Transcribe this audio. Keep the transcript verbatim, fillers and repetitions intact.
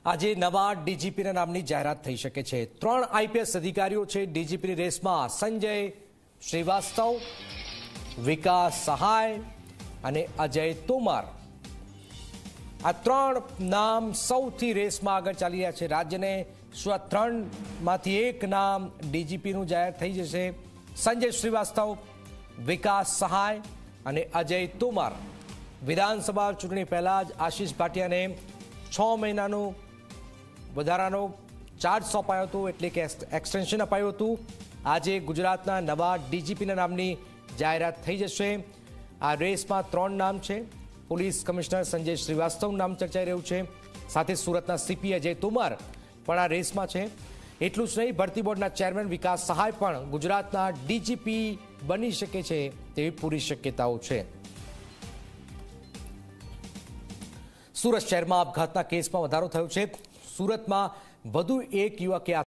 આજે નવા ડીજીપીના નામની જાહેરાત થઈ શકે છે। ત્રણ આઈપીએસ અધિકારીઓ છે ડીજીપીની રેસમાં। સંજય શ્રીવાસ્તવ, વિકાસ સહાય અને અજય તોમર। આ ત્રણ નામ સૌથી રેસમાં આગળ ચાલી રહ્યા છે। રાજ્યને શું આ ત્રણમાંથી એક નામ ડીજીપીનું જાહેર થઈ જશે? સંજય શ્રીવાસ્તવ, વિકાસ સહાય અને અજય તોમર। વિધાનસભા ચૂંટણી પહેલા જ આશીષ ભાટિયાને છ મહિનાનું વધારાનો ચાર્જ સોંપાયો હતો, એટલે કે એક્સટેન્શન અપાયું હતું। આજે ગુજરાતના નવા ડીજીપીના નામની જાહેરાત થઈ જશે। આ રેસમાં ત્રણ નામ છે। પોલીસ કમિશનર સંજય શ્રીવાસ્તવનું નામ ચર્ચાઈ રહ્યું છે, સાથે સુરતના સીપી અજય તોમર પણ આ રેસમાં છે। એટલું જ નહીં, ભરતી બોર્ડના ચેરમેન વિકાસ સહાય પણ ગુજરાતના ડીજીપી બની શકે છે તેવી પૂરી શક્યતાઓ છે। સુરત શહેરમાં આપઘાતના કેસમાં વધારો થયો છે। સુરતમાં વધુ એક યુવકે